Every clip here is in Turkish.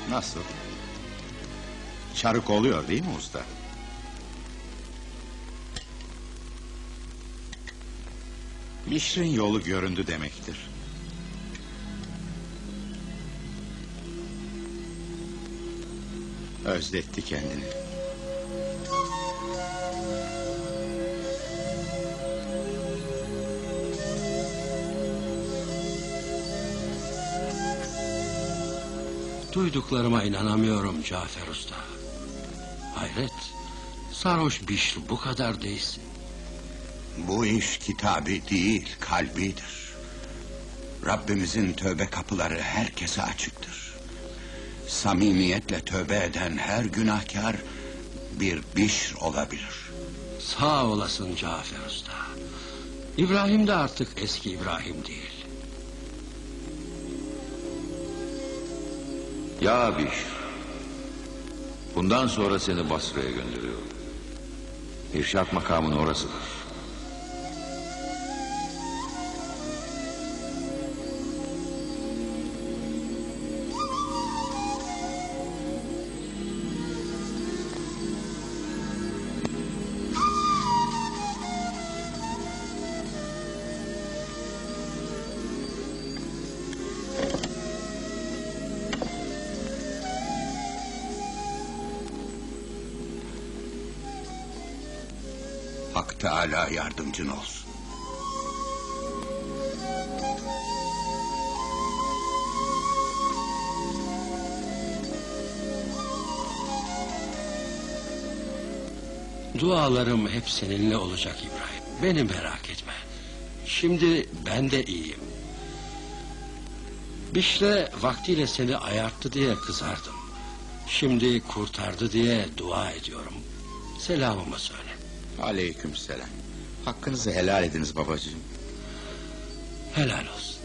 Nasıl? Çarık oluyor değil mi usta? Mişrin yolu göründü demektir. Özletti kendini. Duyduklarıma inanamıyorum Cafer Usta. Hayret, sarhoş Bişr bu kadar değilsin. Bu iş kitabi değil, kalbidir. Rabbimizin tövbe kapıları herkese açıktır. Samimiyetle tövbe eden her günahkar bir Bişr olabilir. Sağ olasın Cafer Usta. İbrahim de artık eski İbrahim değil. Ya Bişr, bundan sonra seni Basra'ya gönderiyorum. İrşad makamın orasıdır. Hak Teâlâ yardımcın olsun. Dualarım hep seninle olacak İbrahim. Beni merak etme. Şimdi ben de iyiyim. Bişre vaktiyle seni ayarttı diye kızardım. Şimdi kurtardı diye dua ediyorum. Selamımı söyle. Aleykümselam. Hakkınızı helal ediniz babacığım. Helal olsun.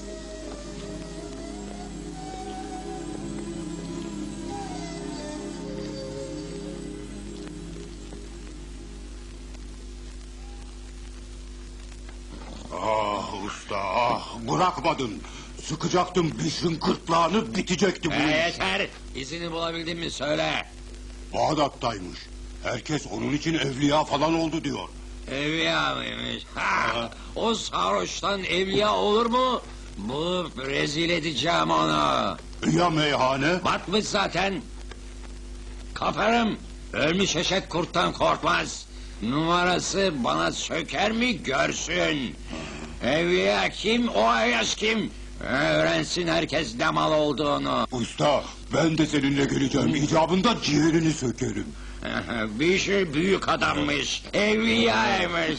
Ah usta ah, bırakmadın. Sıkacaktım Bişr'in gırtlağını, bitecekti bu iş. Yeter! İzini bulabildin mi söyle. Bağdat'taymış. Herkes onun için evliya falan oldu diyor. Evliya mıymış? Ha! O sarhoştan evliya olur mu? Bulup rezil edeceğim onu. Ya meyhane? Batmış zaten. Kaparım. Ölmüş eşek kurttan korkmaz. Numarası bana söker mi görsün. Evliya kim, o ayaş kim? Öğrensin herkes ne mal olduğunu. Usta ben de seninle geleceğim. İcabında ciğerini sökerim. Bir şey büyük adammış. Evliyaymış.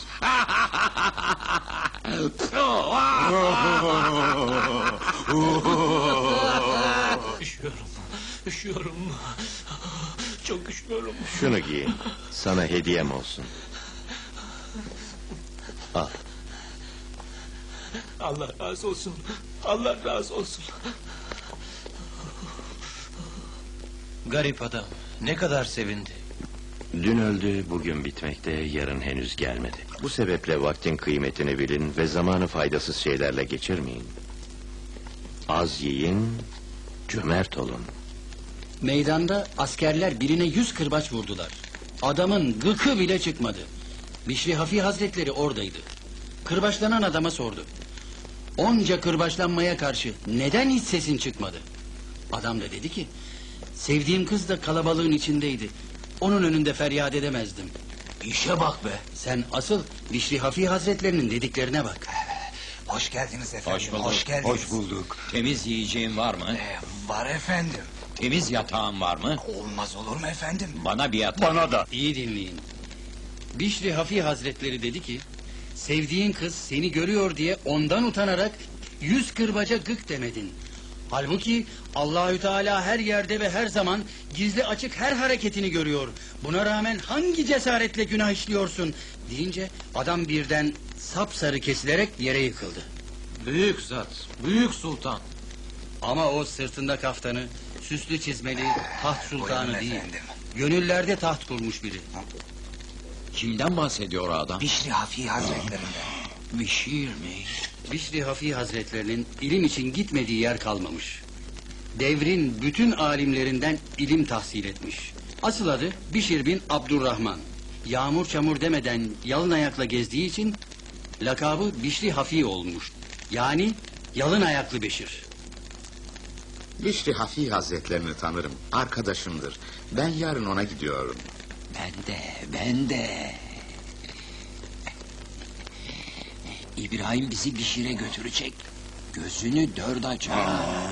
Üşüyorum. Çok üşüyorum. Şunu giyin. Sana hediyem olsun. Al. Allah razı olsun. Allah razı olsun. Garip adam. Ne kadar sevindi. Dün öldü, bugün bitmekte, yarın henüz gelmedi. Bu sebeple vaktin kıymetini bilin ve zamanı faydasız şeylerle geçirmeyin. Az yiyin, cömert olun. Meydanda askerler birine 100 kırbaç vurdular. Adamın gıkı bile çıkmadı. Bişri Hafi Hazretleri oradaydı. Kırbaçlanan adama sordu. Onca kırbaçlanmaya karşı neden hiç sesin çıkmadı? Adam da dedi ki, sevdiğim kız da kalabalığın içindeydi. Onun önünde feryat edemezdim. İşe bak be. Sen asıl Bişri Hafi Hazretlerinin dediklerine bak. Hoş geldiniz efendim. Hoş bulduk. Hoş geldiniz. Hoş bulduk. Temiz yiyeceğin var mı? Var efendim. Temiz yatağın var mı? Olmaz olur mu efendim? Bana bir yatak. Bana da. İyi dinleyin. Bişri Hafi Hazretleri dedi ki, sevdiğin kız seni görüyor diye ondan utanarak 100 kırbaca gık demedin. Halbuki Allahü Teala her yerde ve her zaman gizli açık her hareketini görüyor. Buna rağmen hangi cesaretle günah işliyorsun deyince adam birden sapsarı kesilerek yere yıkıldı. Büyük zat, büyük sultan. Ama o sırtında kaftanı, süslü çizmeli taht sultanı Buyurun değil. efendim. Gönüllerde taht kurmuş biri. Kimden bahsediyor adam? Bişri Hafi Hazretlerinden. Bişir mi? Bişri Hafi Hazretlerinin ilim için gitmediği yer kalmamış. devrin bütün alimlerinden ilim tahsil etmiş. Asıl adı Bişir bin Abdurrahman. Yağmur çamur demeden yalın ayakla gezdiği için lakabı Bişri Hafi olmuş. Yani yalın ayaklı Beşir. Bişri Hafi Hazretlerini tanırım. Arkadaşımdır. Ben yarın ona gidiyorum. Ben de. İbrahim bizi Bişir'e götürecek. Gözünü dört açar.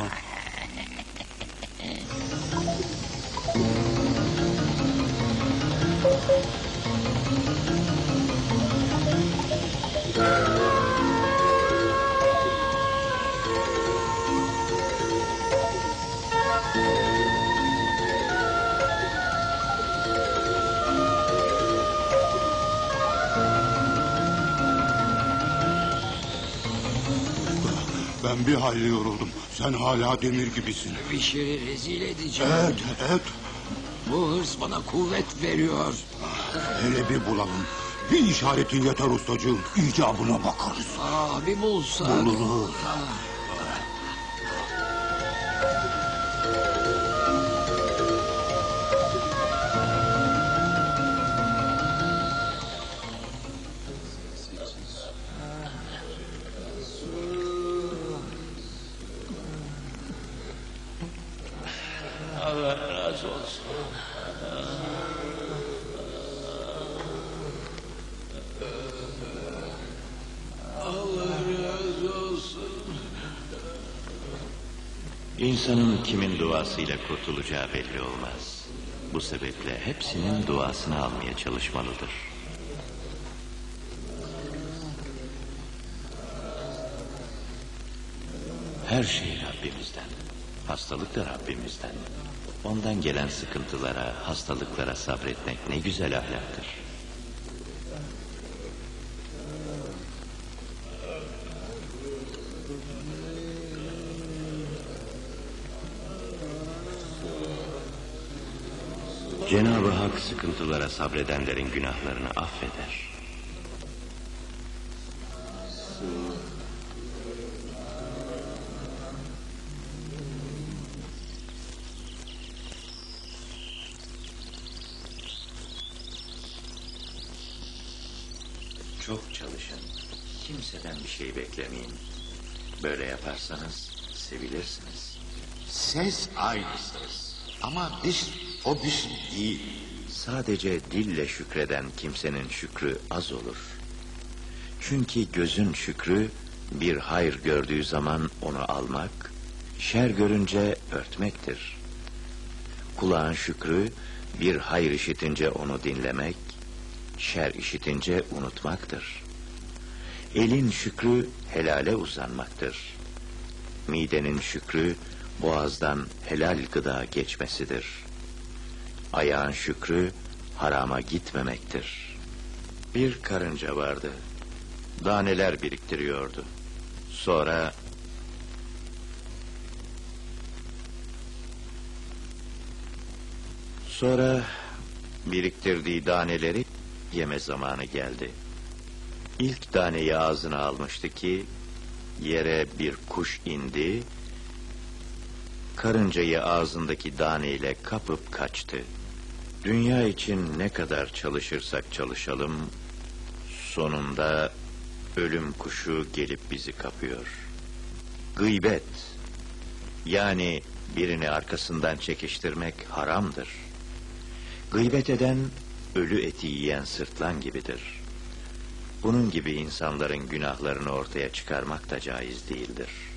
Ben bir hayli yoruldum. Sen hala demir gibisin. Bişir'i rezil edeceğim. Evet. Bu hırs bana kuvvet veriyor. Hele bir bulalım. Bir işaretin yeter ustacığım. İcabına bakarız. Bir bulsak. Buluruz. Allah razı olsun. Allah razı olsun. İnsanın kimin duasıyla kurtulacağı belli olmaz. Bu sebeple hepsinin duasını almaya çalışmalıdır. Her şey Rabbimizden. Hastalık da Rabbimizden. Ondan gelen sıkıntılara, hastalıklara sabretmek ne güzel ahlaktır. Cenab-ı Hak sıkıntılara sabredenlerin günahlarını affeder. Çok çalışın. Kimseden bir şey beklemeyin. Böyle yaparsanız sevilirsiniz. Ses aynı ses. Ama o Bişri değil. Sadece dille şükreden kimsenin şükrü az olur. Çünkü gözün şükrü bir hayır gördüğü zaman onu almak, şer görünce örtmektir. Kulağın şükrü bir hayır işitince onu dinlemek, şer işitince unutmaktır. Elin şükrü helale uzanmaktır. Midenin şükrü boğazdan helal gıda geçmesidir. Ayağın şükrü harama gitmemektir. Bir karınca vardı. Daneler biriktiriyordu. Sonra biriktirdiği daneleri yeme zamanı geldi. İlk daneyi ağzına almıştı ki yere bir kuş indi. Karıncayı ağzındaki daneyle kapıp kaçtı. Dünya için ne kadar çalışırsak çalışalım, sonunda ölüm kuşu gelip bizi kapıyor. Gıybet, yani birini arkasından çekiştirmek haramdır. Gıybet eden, ölü eti yiyen sırtlan gibidir. Bunun gibi insanların günahlarını ortaya çıkarmak da caiz değildir.